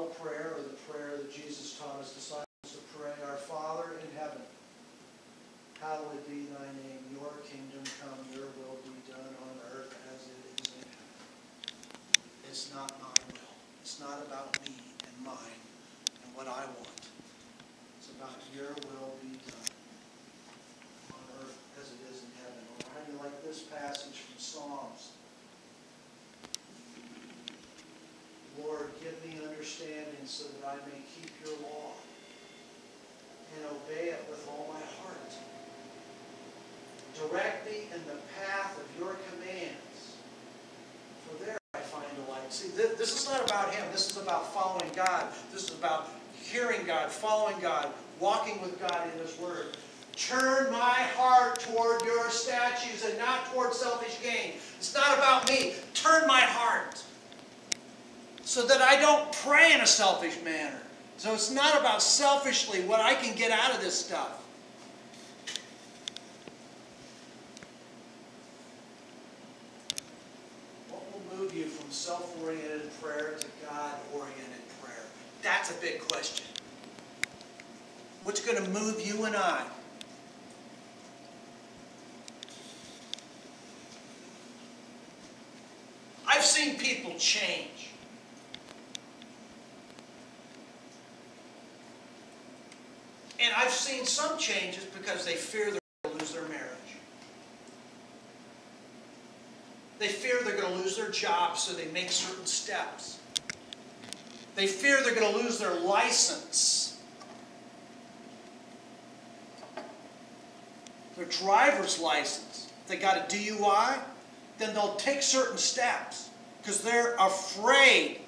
model prayer, or the prayer that Jesus taught his disciples to pray. Our Father in heaven, hallowed be thy name. Your kingdom come, your will be done on earth as it is in heaven. It's not my will. It's not about me and mine and what I want. It's about your will be done on earth as it is in heaven. Or how do you like this passage from Psalms? Lord, give me understanding so that I may keep your law and obey it with all my heart. Direct me in the path of your commands, for there I find delight. See, this is not about him. This is about following God. This is about hearing God, following God, walking with God in his word. Turn my heart toward your statutes and not toward selfish gain. It's not about me. Turn my heart so that I don't pray in a selfish manner. So it's not about selfishly what I can get out of this stuff. What will move you from self-oriented prayer to God-oriented prayer? That's a big question. What's going to move you and I? I've seen people change. And I've seen some changes because they fear they're going to lose their marriage. They fear they're going to lose their job, so they make certain steps. They fear they're going to lose their license, their driver's license. If they got a DUI, then they'll take certain steps because they're afraid.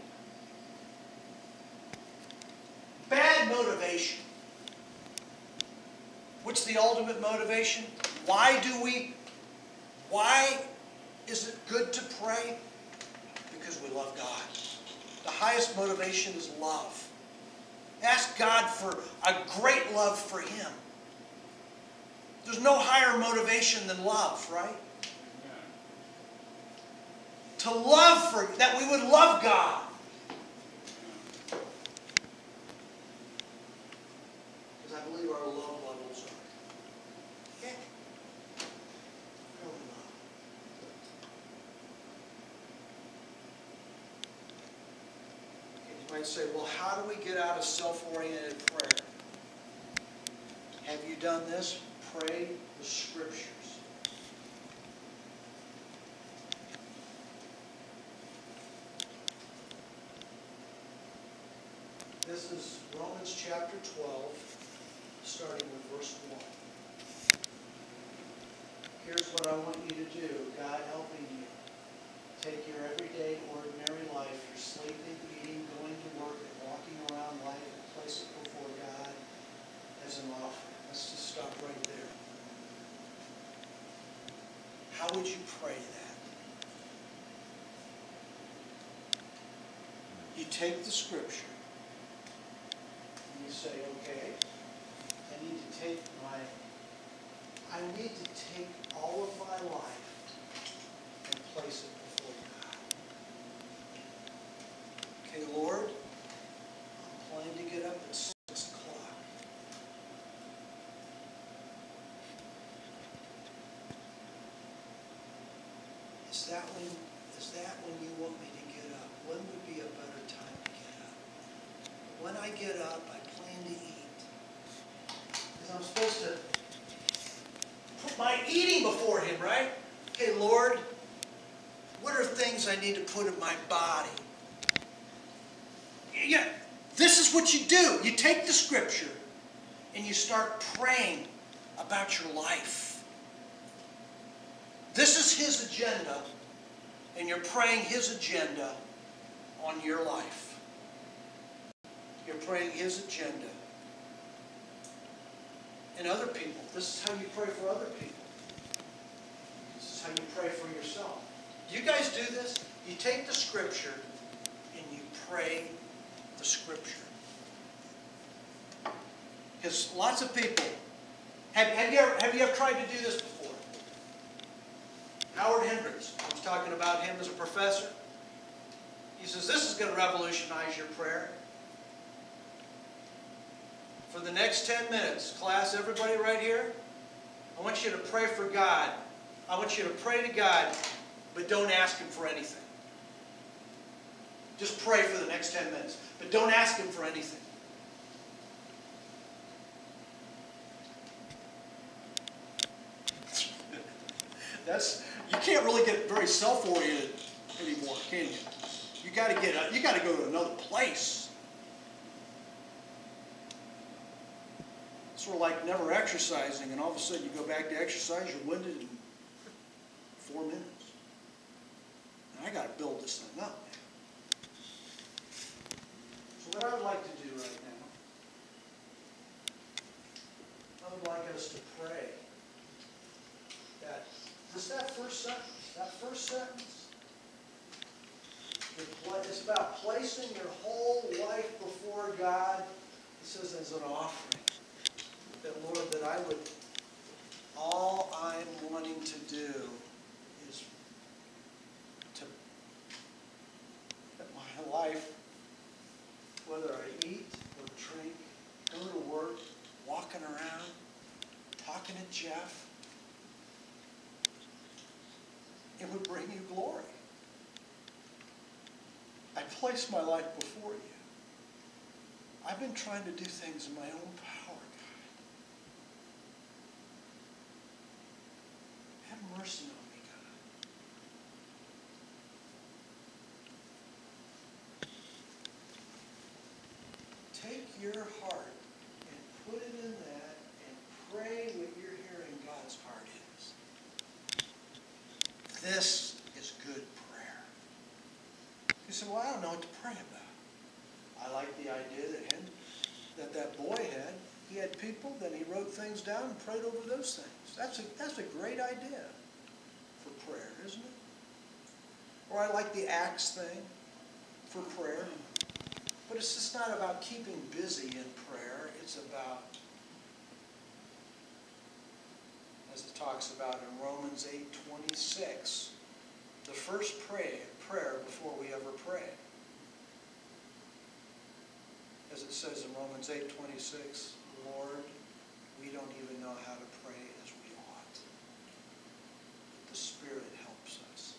Bad motivation. What's the ultimate motivation? Why is it good to pray? Because we love God. The highest motivation is love. Ask God for a great love for him. There's no higher motivation than love, right? To love that we would love God. Because I believe our love levels are really low. You might say, well, how do we get out of self-oriented prayer? Have you done this? Pray the Scriptures. This is Romans chapter 12, starting with verse 1. Here's what I want you to do, God helping you. Take your everyday, ordinary life, your sleeping, eating, going to work, and walking around life, and place it before God as an offering. Let's just stop right there. How would you pray that? You take the Scripture, you say, okay, I need to take all of my life and place it before God. Okay, Lord, I'm planning to get up at 6 o'clock. Is that when you want me to get up? When would be a better time to get up? When I get up, I plan to eat. Because I'm supposed to put my eating before him, right? Okay, Lord, what are things I need to put in my body? Yeah, this is what you do. You take the Scripture and you start praying about your life. This is his agenda, and you're praying his agenda on your life. You're praying his agenda. And other people, this is how you pray for other people. This is how you pray for yourself. You guys do this? You take the Scripture and you pray the Scripture. Because lots of people, have you ever tried to do this before? Howard Hendricks, I was talking about him as a professor. He says, this is going to revolutionize your prayer. for the next 10 minutes, class, everybody right here, I want you to pray for God. I want you to pray to God, but don't ask Him for anything. Just pray for the next 10 minutes, but don't ask Him for anything. You can't really get very self-oriented anymore, can you? You got to go to another place. It's sort of like never exercising, and all of a sudden you go back to exercise, you're winded in 4 minutes. And I got to build this thing up. So what I would like to do right now, I would like us to pray that just that first sentence, it's about placing your whole life before God. It says as an offering. That, Lord, that all I'm wanting to do is to, that my life, whether I eat or drink, go to work, walking around, talking to Jeff, it would bring you glory. I place my life before you. I've been trying to do things in my own power, God. Have mercy on me, God. Take your heart and put it in that and pray what you're hearing God's heart is. This is good prayer. You say, well, I don't know what to pray about. I like the idea that boy had. He had people, then he wrote things down and prayed over those things. That's a great idea for prayer, isn't it? Or I like the Acts thing for prayer. But it's just not about keeping busy in prayer. It's about, as it talks about in Romans 8:26, the first prayer before we ever pray. As it says in Romans 8:26, Lord, we don't even know how to pray as we ought. But the Spirit helps us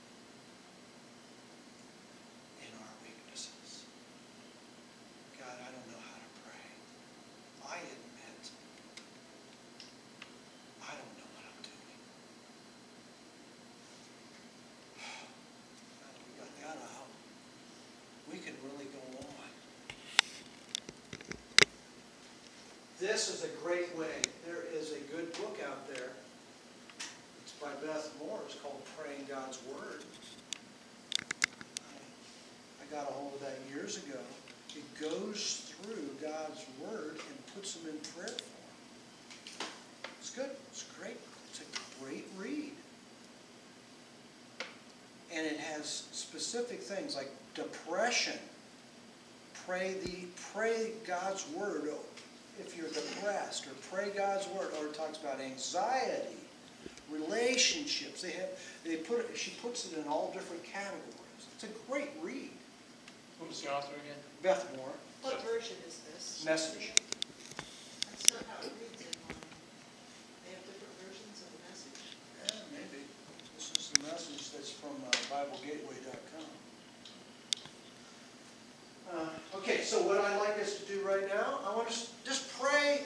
in our weaknesses. God, I don't know how to pray. I admit I don't know what I'm doing. Now that we got that out, we can really go on. This is a great way. There is a good book out there. It's by Beth Moore. It's called Praying God's Word. I got a hold of that years ago. It goes through God's Word and puts them in prayer form. It's good. It's great. It's a great read. And it has specific things like depression. Pray God's Word if you're depressed, or pray God's Word, or it talks about anxiety, relationships. She puts it in all different categories. It's a great read. Who's the author again? Beth Moore. What version is this? Message. That's not how it reads in mine. They have different versions of the Message. Yeah, maybe. This is the Message that's from BibleGateway.com. Okay, so what I'd like us to do right now, I want us to just pray.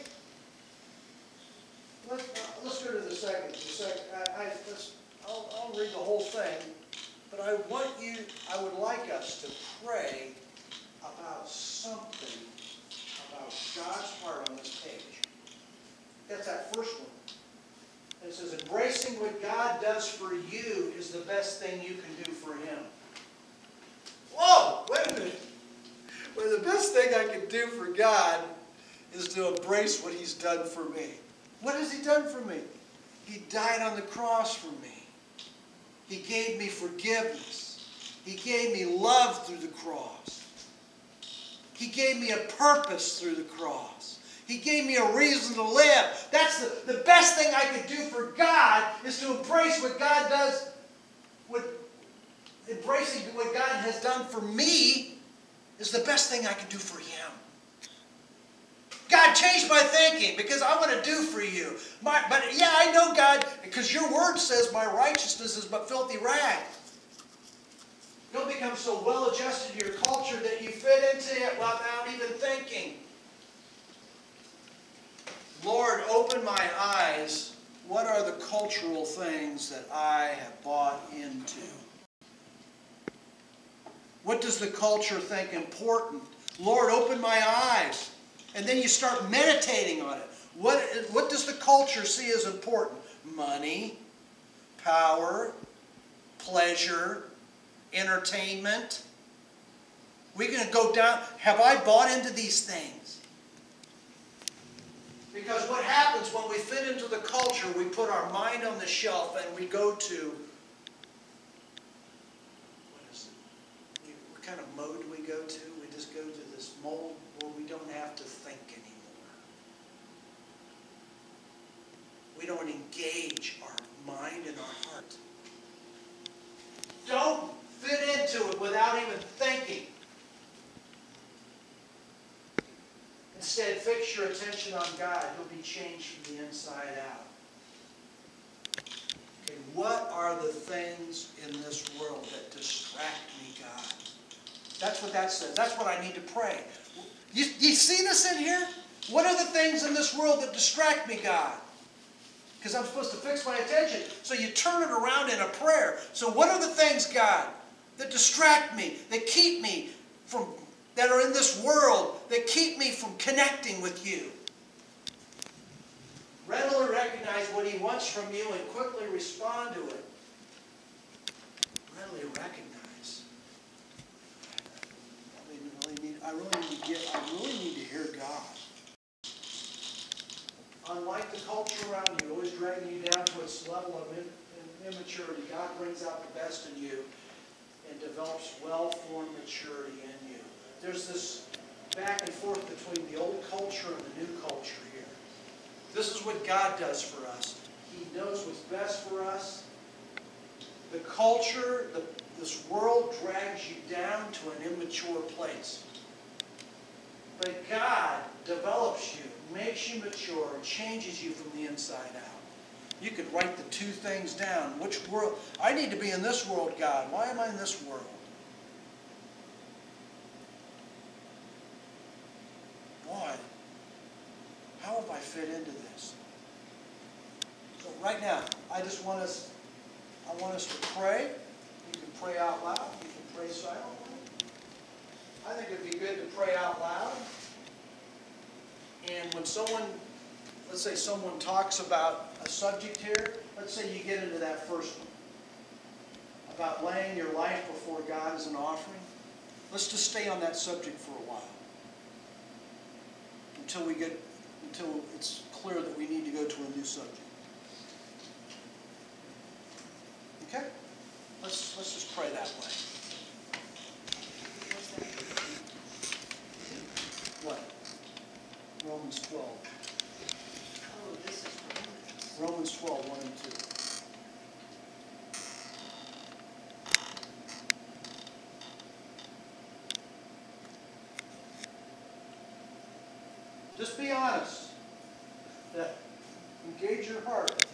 Let's go to the second. I'll read the whole thing, but I would like us to pray about something about God's heart on this page. That's that first one. It says, embracing what God does for you is the best thing you can do for Him. Whoa! Wait a minute. Well, the best thing I can do for God is to embrace what He's done for me. What has He done for me? He died on the cross for me. He gave me forgiveness. He gave me love through the cross. He gave me a purpose through the cross. He gave me a reason to live. That's the best thing I could do for God is to embrace what God does, embracing what God has done for me is the best thing I can do for Him. God change my thinking because I want to do for you. But yeah, I know, God, because your word says my righteousness is but filthy rags. You'll become so well adjusted to your culture that you fit into it without even thinking. Lord, open my eyes. What are the cultural things that I have bought into? What does the culture think important? Lord, open my eyes. And then you start meditating on it. What does the culture see as important? Money, power, pleasure, entertainment. We're going to go down. Have I bought into these things? Because what happens when we fit into the culture, we put our mind on the shelf and we go to, what is it? What kind of mode do we go to? We just go to this mode where we don't have to think anymore. We don't engage our mind and our heart. Don't fit into it without even thinking. Instead, fix your attention on God. He'll be changed from the inside out. Okay, what are the things in this world that distract me, God? That's what that says. That's what I need to pray. You see this in here? What are the things in this world that distract me, God? Because I'm supposed to fix my attention. So you turn it around in a prayer. So what are the things, God, that distract me, that keep me from, that are in this world, that keep me from connecting with you? Readily recognize what He wants from you and quickly respond to it. Readily recognize. I really need to hear God. Unlike the culture around you, always dragging you down to its level of immaturity, God brings out the best in you and develops well-formed maturity in you. There's this back and forth between the old culture and the new culture here. This is what God does for us. He knows what's best for us. The culture, this world drags you down to an immature place. But God develops you, makes you mature, and changes you from the inside out. You could write the two things down. Which world? I need to be in this world, God. Why am I in this world? Boy, how have I fit into this? So right now, I want us to pray. You can pray out loud. You can pray silently. I think it'd be good to pray out loud. And when someone, let's say someone talks about a subject here, let's say you get into that first one, about laying your life before God as an offering. Let's just stay on that subject for a while. Until it's clear that we need to go to a new subject. Okay? Let's just pray that way. What? Romans 12. Oh, this is Romans. Romans 12, 1 and 2. Just be honest. Engage your heart.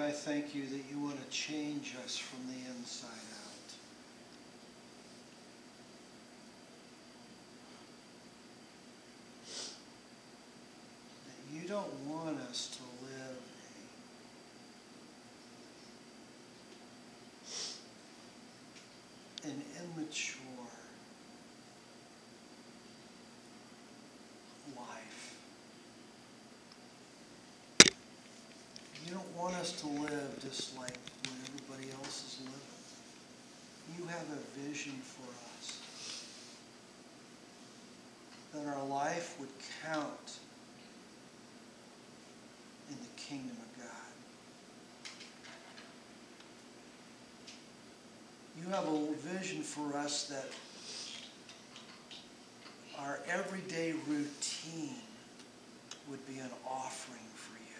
I thank you that you want to change us from the inside out. That you don't want us to live an immature life. You don't want us to live just like what everybody else is living. You have a vision for us. That our life would count in the kingdom of God. You have a vision for us that our everyday routine would be an offering for you.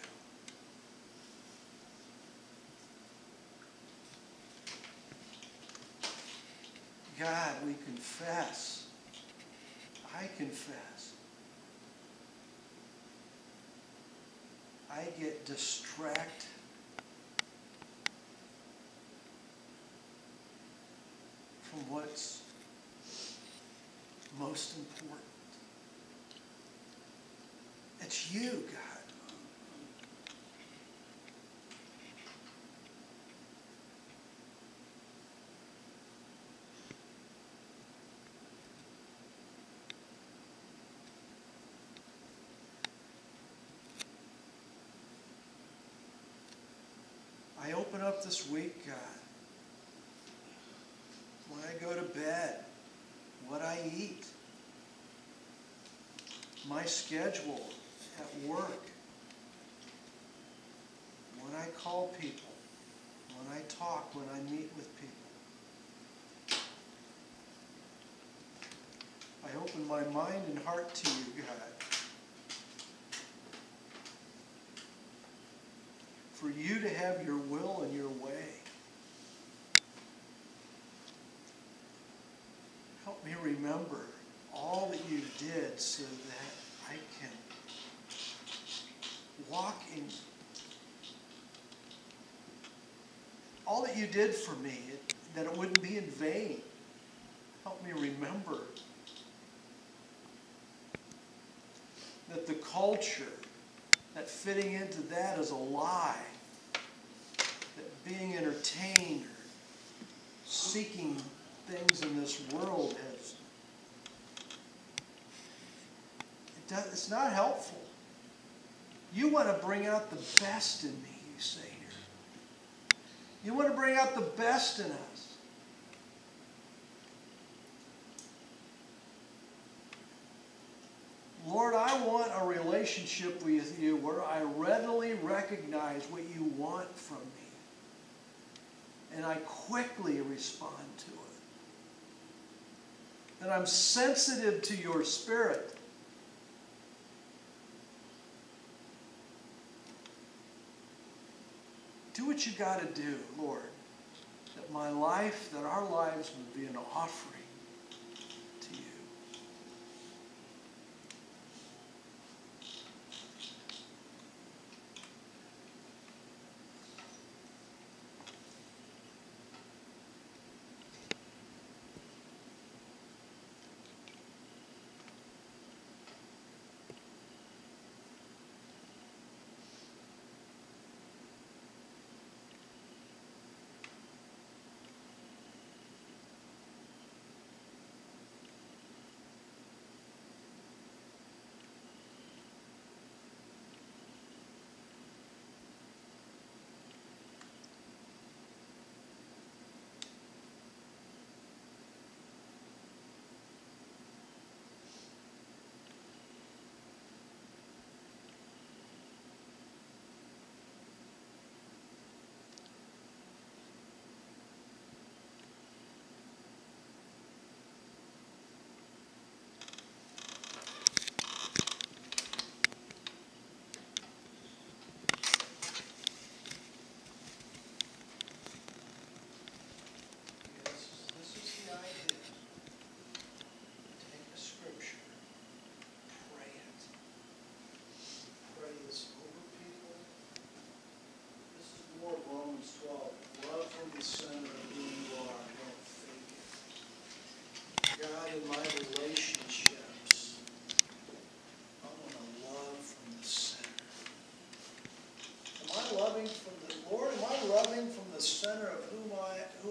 God, we confess. I confess. I get distracted from what's most important. It's you, God. I open up this week, God. When I go to bed, what I eat, my schedule at work, when I call people, when I talk, when I meet with people. I open my mind and heart to you, God. For you to have your will and your way. Help me remember all that you did so that I can walk in all that you did for me, that it wouldn't be in vain. Help me remember that the culture, that fitting into that is a lie, that being entertained or seeking things in this world it's not helpful. You want to bring out the best in me, you say here. You want to bring out the best in us. Lord, I want a relationship with you where I readily recognize what you want from me. And I quickly respond to it. That I'm sensitive to your Spirit. Do what you got to do, Lord. That my life, that our lives would be an offering to you.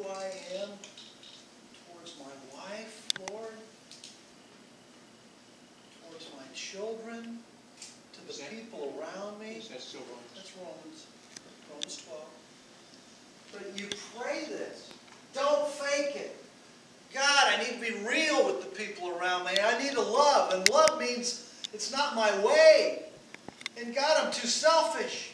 I am towards my wife, Lord, towards my children, to the people around me. That's still wrong. That's Romans 12. But you pray this. Don't fake it. God, I need to be real with the people around me. I need to love. And love means it's not my way. And God, I'm too selfish.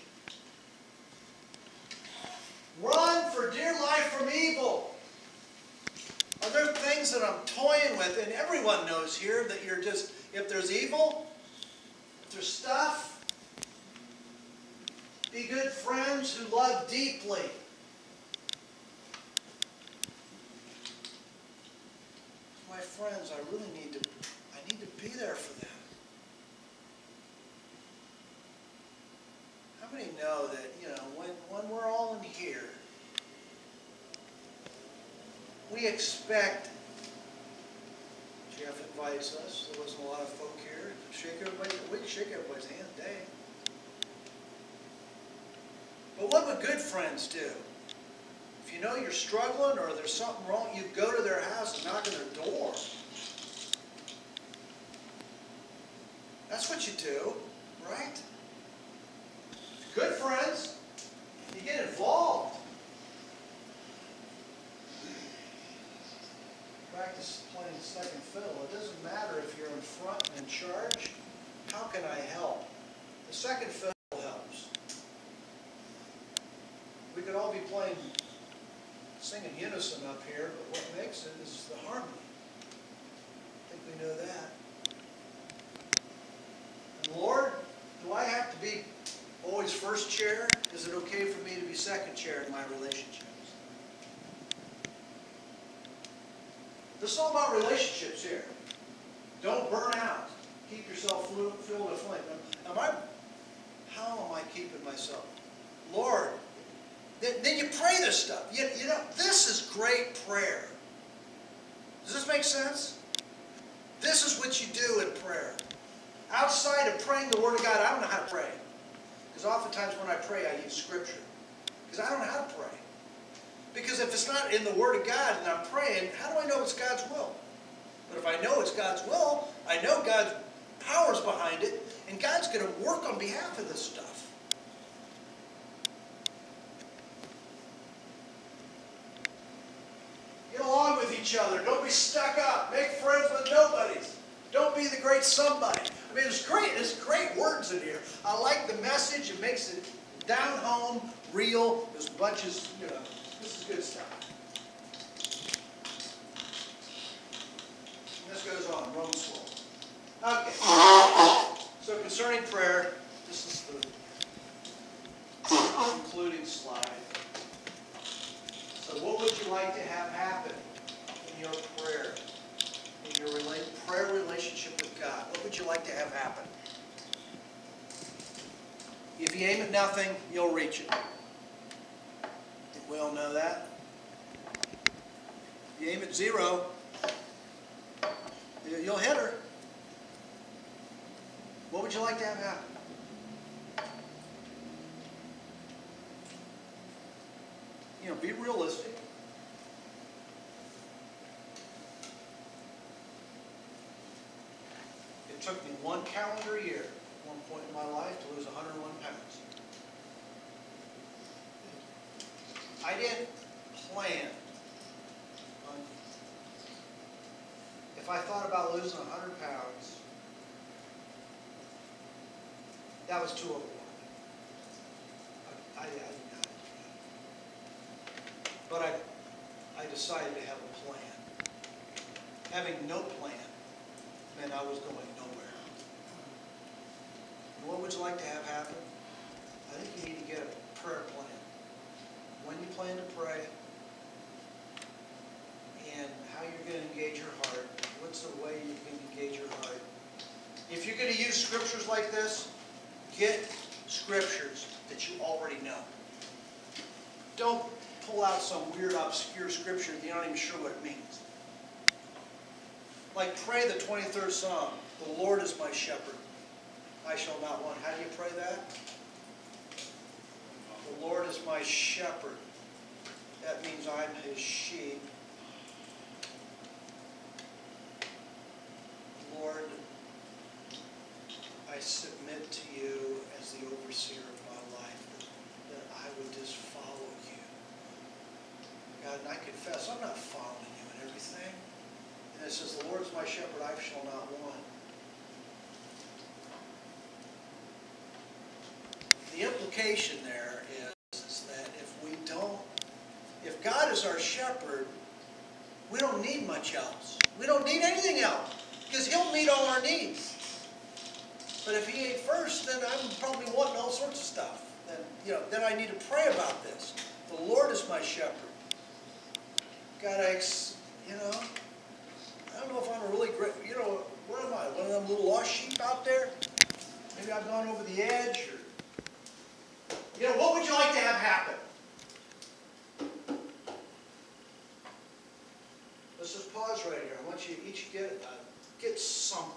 Run for dear life from evil. Are there things that I'm toying with? And everyone knows here that you're just, if there's evil, if there's stuff, be good friends who love deeply. My friends, I really need to be there for them. How many know that, when we're all in here, we expect, Jeff invites us, there wasn't a lot of folk here, we can shake everybody's hand today. But what would good friends do? If you know you're struggling or there's something wrong, you go to their house and knock on their door. That's what you do, right? Good friends, you get involved. Practice playing second fiddle. It doesn't matter if you're in front and in charge. How can I help? The second fiddle helps. We could all be singing unison up here, but what makes it is the harmony. I think we know that. And Lord, do I have to be always first chair? Is it okay for me to be second chair in my relationships? This is all about relationships here. Don't burn out. Keep yourself filled with flame. How am I keeping myself? Lord, then you pray this stuff. This is great prayer. Does this make sense? This is what you do in prayer. Outside of praying the Word of God, I don't know how to pray. Because oftentimes when I pray, I use Scripture. Because I don't know how to pray. Because if it's not in the Word of God and I'm praying, how do I know it's God's will? But if I know it's God's will, I know God's power's behind it, and God's going to work on behalf of this stuff. Get along with each other. Don't be stuck up. Make friends with nobodies. Don't be the great somebody. I mean, there's great words in here. I like the message. It makes it down home, real. There's bunches, this is good stuff. And this goes on, Romans 12. Okay. So concerning prayer, this is the concluding slide. So what would you like to have happen in your prayer? In your prayer relationship with God? What would you like to have happen? If you aim at nothing, you'll reach it. We all know that. If you aim at 0, you'll hit her. What would you like to have happen? Be realistic. It took me 1 calendar year at one point in my life to lose 101 pounds. I didn't plan on, if I thought about losing 100 pounds, that was too overwhelming. I didn't know. But I decided to have a plan. Having no plan meant I was going nowhere. And what would you like to have happen? I think you need to get a prayer plan. When you plan to pray, and how you're going to engage your heart. What's the way you can engage your heart? If you're going to use scriptures like this, get scriptures that you already know. Don't pull out some weird, obscure scripture that you're not even sure what it means. Like pray the 23rd Psalm. The Lord is my shepherd. I shall not want. How do you pray that? The Lord is my shepherd. That means I'm his sheep. Lord, I submit to you as the overseer of my life, that I would just follow you. God, and I confess, I'm not following you in everything. And it says, the Lord is my shepherd, I shall not want. The implication there is that if God is our shepherd, we don't need much else. We don't need anything else, because He'll meet all our needs. But if He ain't first, then I'm probably wanting all sorts of stuff. Then I need to pray about this. The Lord is my shepherd. God, I don't know if I'm a really great, what am I? One of them little lost sheep out there? Maybe I've gone over the edge. What would you like to have happen? Let's just pause right here. I want you to each get something.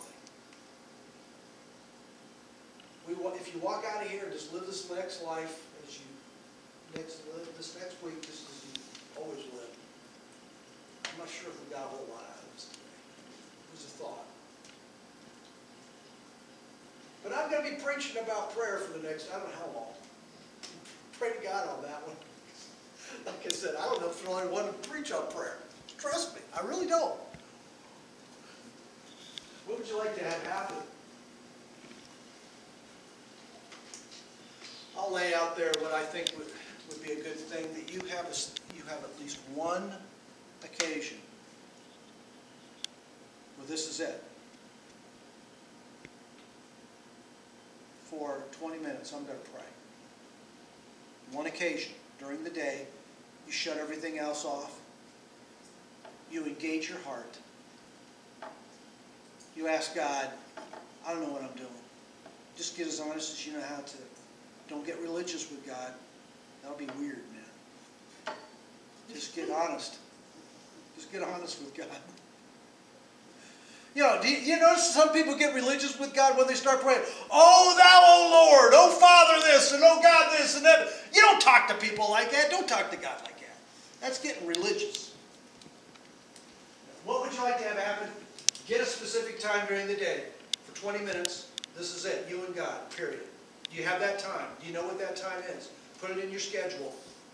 If you walk out of here and just live this next life as you live this next week just as you always live, I'm not sure if we got a whole lot out of this today. It was a thought. But I'm going to be preaching about prayer for the next, I don't know how long. Pray to God on that one. Like I said, I don't know if I really want to preach on prayer. Trust me, I really don't. What would you like to have happen? I'll lay out there what I think would be a good thing, that you have at least one occasion where this is it. For 20 minutes, I'm going to pray. One occasion during the day, you shut everything else off. You engage your heart. You ask God, I don't know what I'm doing. Just get as honest as you know how to. Don't get religious with God. That'll be weird, man. Just get honest. Just get honest with God. Do you notice some people get religious with God when they start praying? Oh, thou, O Lord, oh, Father this, and oh, God this, and that. You don't talk to people like that. Don't talk to God like that. That's getting religious. What would you like to have happen? Get a specific time during the day. For 20 minutes, this is it. You and God, period. Do you have that time? Do you know what that time is? Put it in your schedule.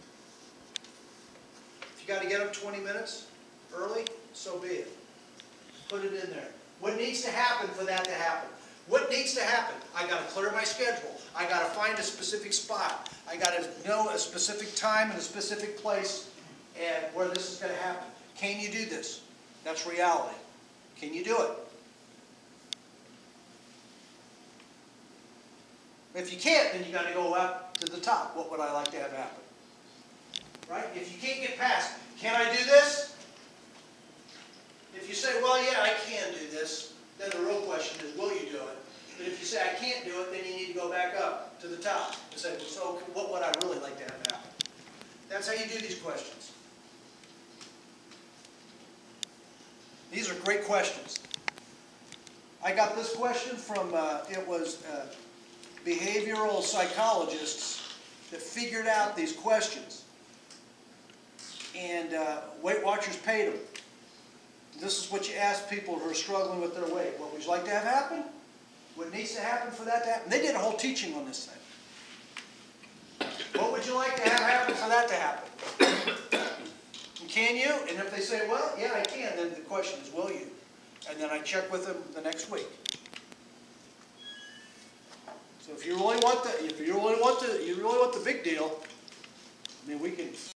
If you got to get up 20 minutes early, so be it. Put it in there. What needs to happen for that to happen? What needs to happen? I got to clear my schedule. I got to find a specific spot. I got to know a specific time and a specific place and where this is going to happen. Can you do this? That's reality. Can you do it? If you can't, then you got to go up to the top. What would I like to have happen? Right? If you can't get past, can I do this? If you say, well, yeah, I can do this, then the real question is, will you do it? But if you say, I can't do it, then you need to go back up to the top and say, well, so what would I really like to have happen? That's how you do these questions. These are great questions. I got this question from, it was behavioral psychologists that figured out these questions. And Weight Watchers paid them. This is what you ask people who are struggling with their weight. What would you like to have happen? What needs to happen for that to happen? They did a whole teaching on this thing. What would you like to have happen for that to happen? And can you? And if they say, well, yeah, I can, then the question is, will you? And then I check with them the next week. So if you really want the big deal, I mean, we can